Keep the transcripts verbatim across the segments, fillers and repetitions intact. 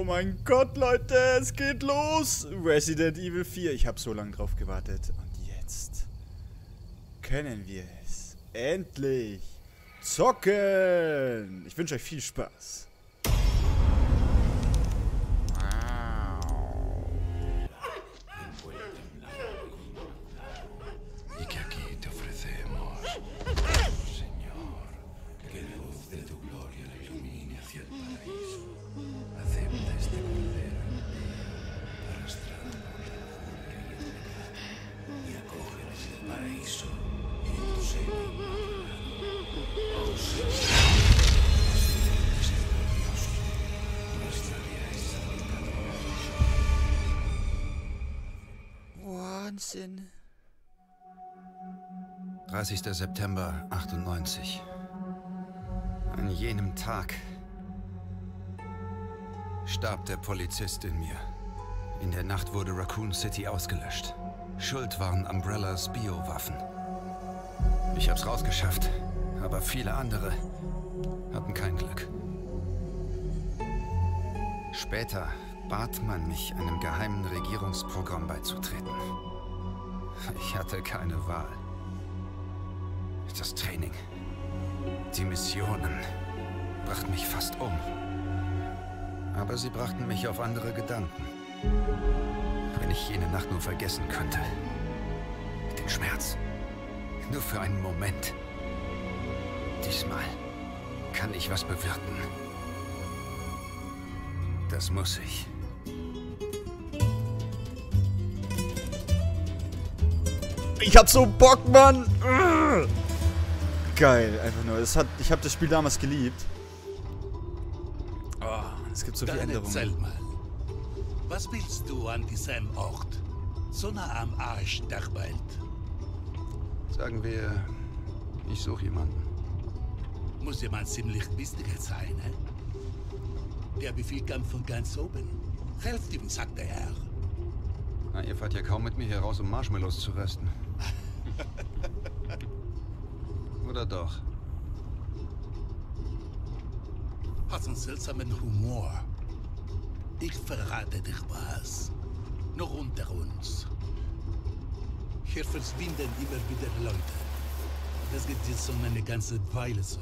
Oh mein Gott, Leute, es geht los. Resident Evil vier. Ich habe so lange drauf gewartet. Und jetzt können wir es endlich zocken. Ich wünsche euch viel Spaß. Wahnsinn. dreißigster September achtundneunzig. An jenem Tag starb der Polizist in mir. In der Nacht wurde Raccoon City ausgelöscht. Schuld waren Umbrellas Biowaffen. Ich hab's rausgeschafft, aber viele andere hatten kein Glück. Später bat man mich, einem geheimen Regierungsprogramm beizutreten. Ich hatte keine Wahl. Das Training, die Missionen brachten mich fast um. Aber sie brachten mich auf andere Gedanken. Wenn ich jene Nacht nur vergessen könnte. Den Schmerz. Nur für einen Moment. Diesmal kann ich was bewirken. Das muss ich. Ich hab so Bock, Mann! Geil, einfach nur. Es hat, ich habe das Spiel damals geliebt. Oh, es gibt so viele Änderungen. Erzähl mal. Was willst du an diesem Ort? So nah am Arsch der Welt. Sagen wir, ich suche jemanden. Muss jemand ziemlich wichtiger sein, ne? Der Befehl kam von ganz oben. Helft ihm, sagt der Herr. Na, ihr fahrt ja kaum mit mir hier raus, um Marshmallows zu rösten. Oder doch? Hat einen seltsamen Humor. Ich verrate dich was. Noch unter uns. Hier verschwinden immer wieder Leute. Das geht jetzt schon eine ganze Weile so.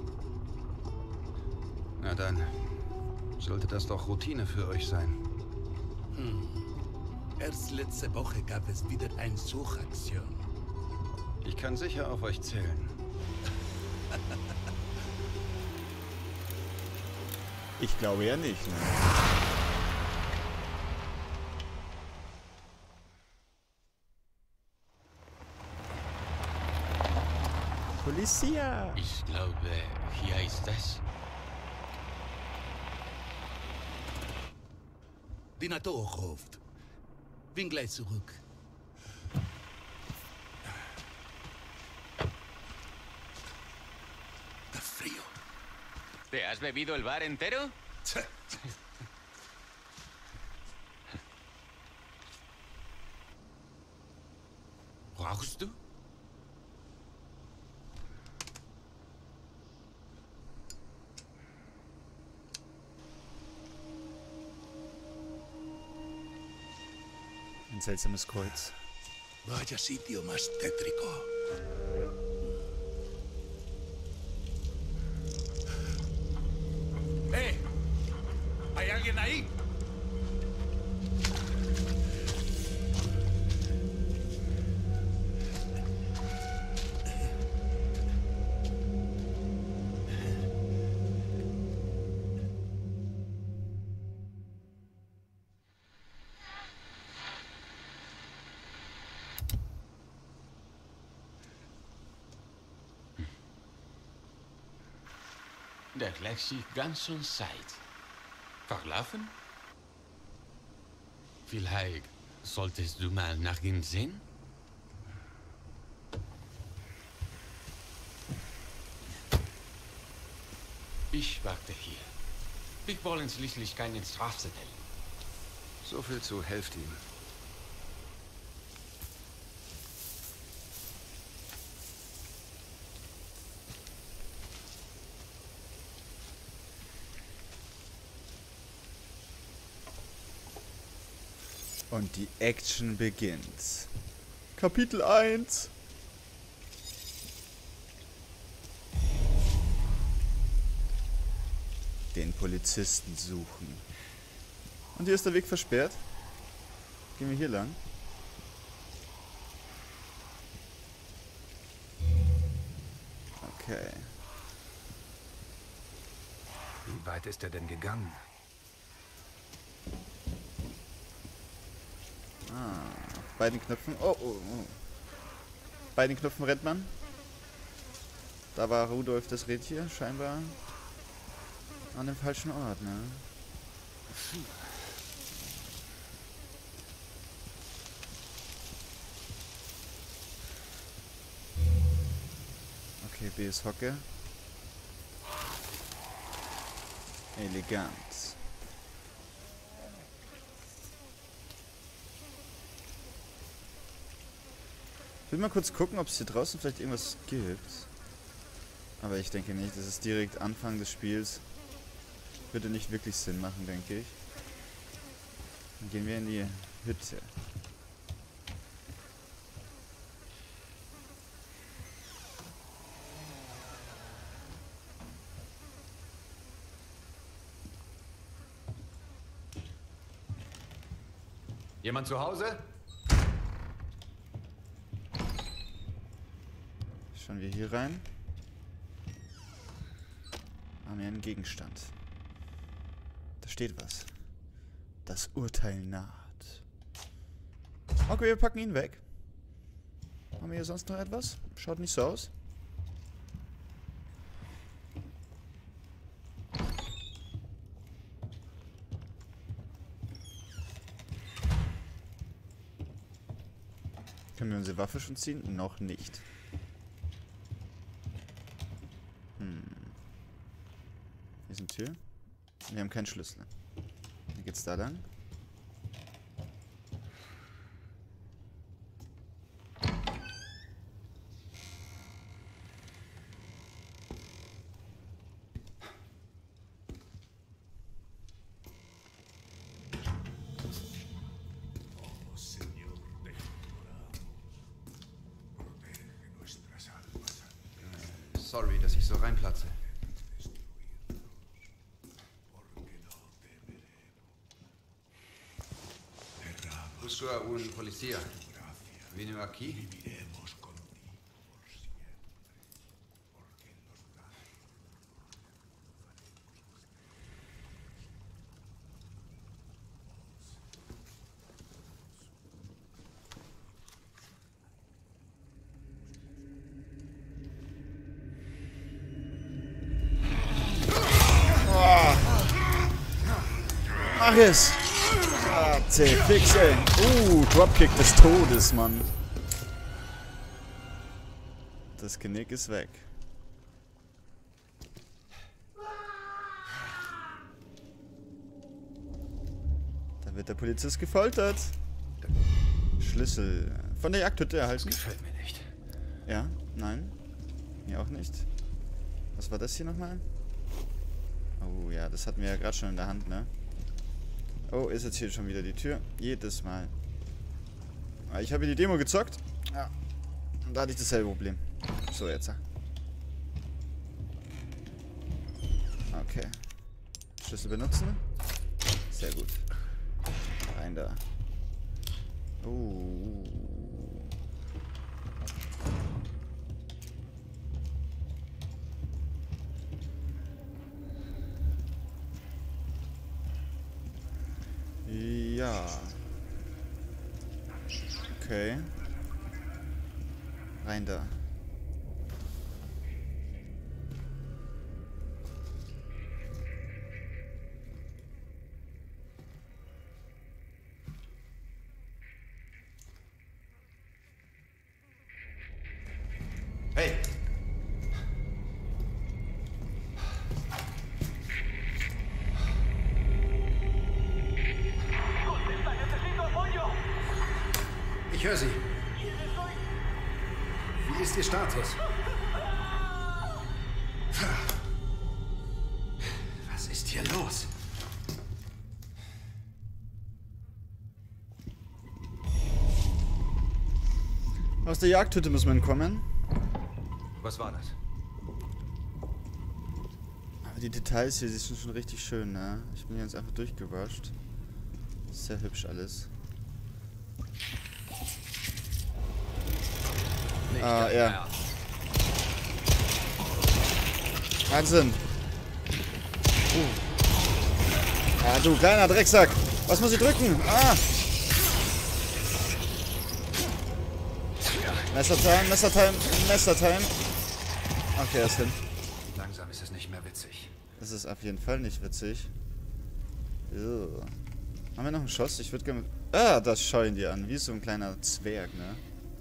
Na dann, sollte das doch Routine für euch sein. Hm. Erst letzte Woche gab es wieder eine Suchaktion. Ich kann sicher auf euch zählen. Ich glaube ja nicht, ne? Polizia! Ich glaube, hier ist es. Die Natur ruft. Bin gleich zurück. ¡Qué frío! ¿Te has bebido el bar entero? ¿Rauchst du? Ein seltsames Kreuz. Vaya sitio más tétrico. ¡Eh! ¿Hay alguien ahí? Der gleicht sich ganz schön Zeit. Verlaufen? Vielleicht solltest du mal nach ihm sehen? Ich warte hier. Wir wollen schließlich keinen Strafzettel. So viel zu helft ihm. Und die Action beginnt. Kapitel eins. Den Polizisten suchen. Und hier ist der Weg versperrt. Gehen wir hier lang. Okay. Wie weit ist er denn gegangen? Ah, auf beiden Knöpfen. Oh, oh, oh. Beiden Knöpfen rennt man. Da war Rudolf das Rentier, scheinbar an dem falschen Ort, ne? Okay, B ist Hocke. Elegant. Ich will mal kurz gucken, ob es hier draußen vielleicht irgendwas gibt. Aber ich denke nicht. Das ist direkt Anfang des Spiels. Würde nicht wirklich Sinn machen, denke ich. Dann gehen wir in die Hütte. Jemand zu Hause? Schauen wir hier rein. Haben wir einen Gegenstand. Da steht was. Das Urteil naht. Okay, wir packen ihn weg. Haben wir hier sonst noch etwas? Schaut nicht so aus. Können wir unsere Waffe schon ziehen? Noch nicht. Hm. Hier ist eine Tür. Wir haben keinen Schlüssel. Wie geht's da lang? Sorry, dass ich so reinplatze. Busco a un policía. Vino aquí. Mach es! Warte, fixen! Uh, Dropkick des Todes, Mann. Das Genick ist weg. Da wird der Polizist gefoltert. Schlüssel von der Jagdhütte erhalten. Das gefällt mir nicht. Ja, nein. Mir auch nicht. Was war das hier nochmal? Oh ja, das hatten wir ja gerade schon in der Hand, ne? Oh, ist jetzt hier schon wieder die Tür. Jedes Mal. Ich habe die Demo gezockt. Ja. Und da hatte ich dasselbe Problem. So, jetzt. Okay. Schlüssel benutzen. Sehr gut. Rein da. Oh. Ja. Okay. Rein da. Hey! Ich höre Sie. Wie ist Ihr Status? Was ist hier los? Aus der Jagdhütte muss man kommen. Was war das? Aber die Details hier, die sind schon richtig schön, ne? Ich bin jetzt einfach durchgewascht. Sehr hübsch alles. Nicht Ah, dein ja. Ernst. Wahnsinn. Uh. Ah, du kleiner Drecksack. Was muss ich drücken? Ah. Messertime, Messertime, Messertime. Okay, er ist hin. Langsam ist es nicht mehr witzig. Das ist auf jeden Fall nicht witzig. Ew. Haben wir noch einen Schuss? Ich würde gerne... Ah, das scheuen die an. Wie so ein kleiner Zwerg, ne?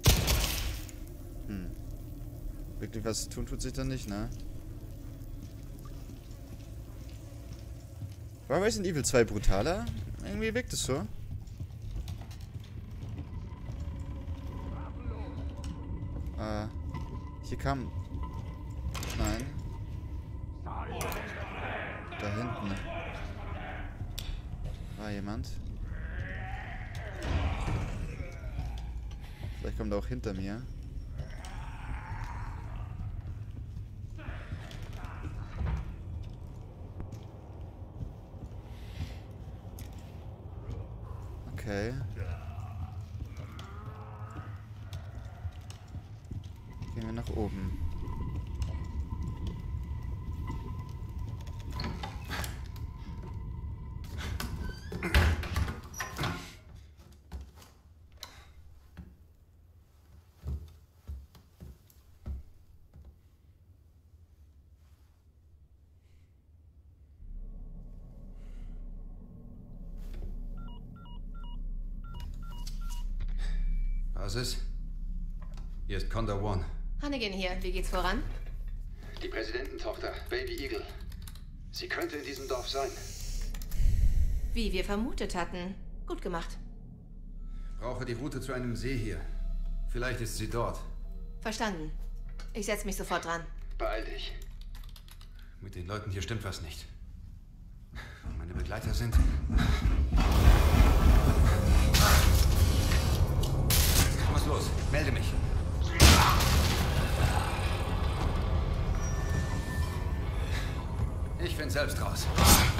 Hm. Wirklich was tun tut sich dann nicht, ne? War Resident Evil zwei brutaler? Irgendwie wirkt es so. Äh, hier kam... Nein. Da hinten. War jemand. Vielleicht kommt er auch hinter mir. Okay. Gehen wir nach oben. Was ist? Hier ist Condor One. Hannigan hier, wie geht's voran? Die Präsidententochter, Baby Eagle. Sie könnte in diesem Dorf sein. Wie wir vermutet hatten. Gut gemacht. Brauche die Route zu einem See hier. Vielleicht ist sie dort. Verstanden. Ich setze mich sofort dran. Beeil dich. Mit den Leuten hier stimmt was nicht. Meine Begleiter sind... Was los? Melde mich. Ich find selbst raus.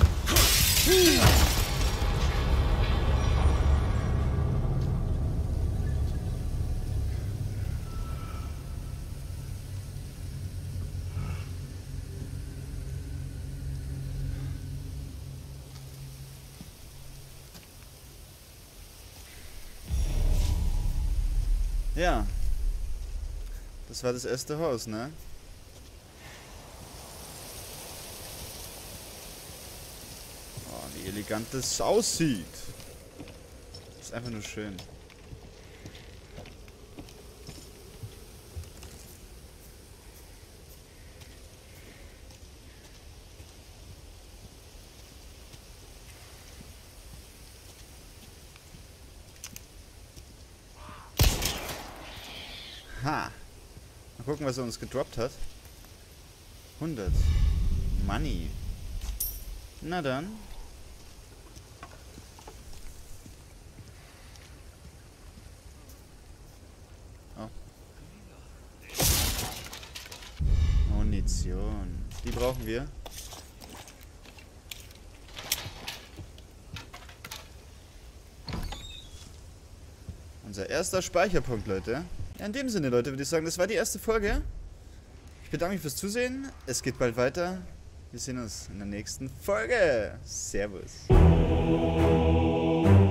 Ja. Das war das erste Haus, ne? Oh, wie elegant das aussieht. Das ist einfach nur schön. Ha. Mal gucken, was er uns gedroppt hat. hundert. Money. Na dann. Oh. Munition. Die brauchen wir. Unser erster Speicherpunkt, Leute. Ja, in dem Sinne, Leute, würde ich sagen, das war die erste Folge. Ich bedanke mich fürs Zusehen. Es geht bald weiter. Wir sehen uns in der nächsten Folge. Servus.